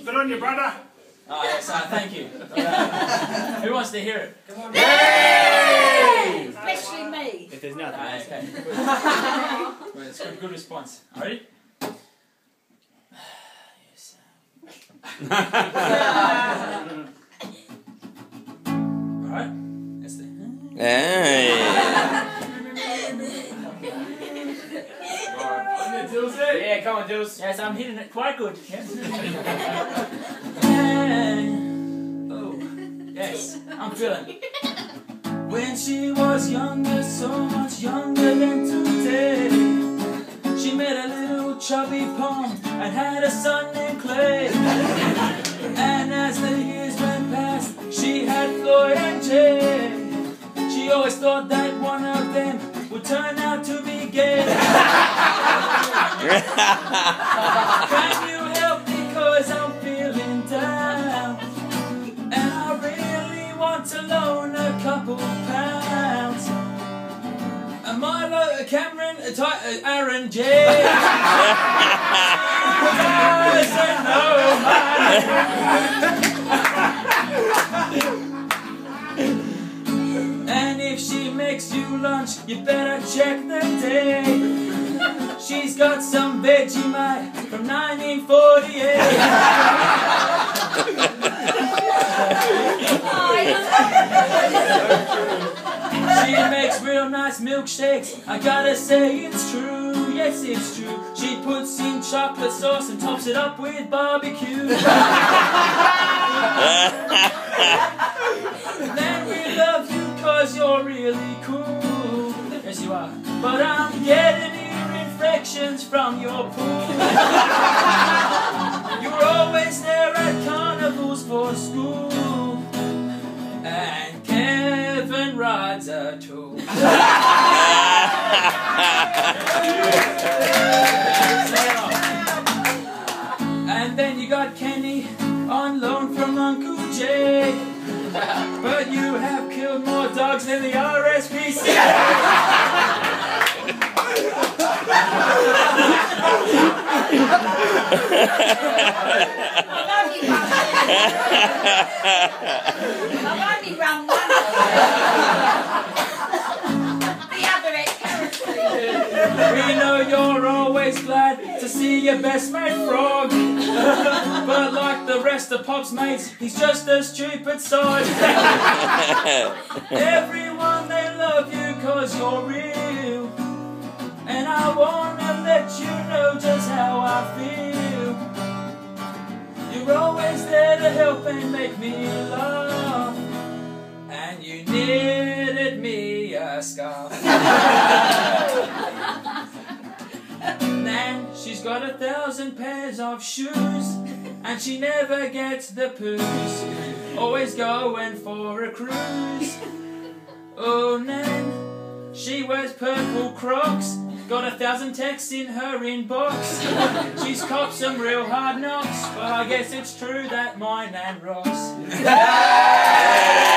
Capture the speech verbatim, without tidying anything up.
Good on you, brother. Oh, yes, uh, thank you. Uh, who wants to hear it? Come on. Yay! Especially me. If there's nothing. Uh, okay. Well, it's good, good response. Ready? Yes. Alright. That's the. Hey. Yeah, come on, Dills. Yes, I'm hitting it quite good. Yes. Hey. Oh, yes, I'm feeling. When she was younger, so much younger than today, she met a little chubby pom and had a son named Clay. And as the years went past, she had Floyd and Jay. She always thought that one of them would turn out to be gay. Can you help me, cause I'm feeling down, and I really want to loan a couple pounds. Am I like Cameron, uh, Ty, uh, Aaron J? I said no, and if she makes you lunch, you better check the day. She's got some Vegemite from nineteen forty-eight. She makes real nice milkshakes, I gotta say it's true, yes it's true. She puts in chocolate sauce and tops it up with barbecue. Then we love you cause you're really cool. Yes you are. But I'm getting infections from your pool. You're always there at carnivals for school, and Kevin rides a tool. And then you got Kenny on loan from Uncle Jay, but you have killed more dogs than the R S P C A. I've only run one. The other at Carrot. We know you're always glad to see your best mate Frog, but like the rest of Pop's mates, he's just a stupid sod. Everyone, they love you cause you're real, and I wanna let you know just how I feel. You're always there to help and make me laugh, and you knitted me a scarf. Nan, she's got a thousand pairs of shoes, and she never gets the poos, always going for a cruise. Oh Nan, she wears purple Crocs, got a thousand texts in her inbox. She's copped some real hard knocks, but I guess it's true that my Nan rocks.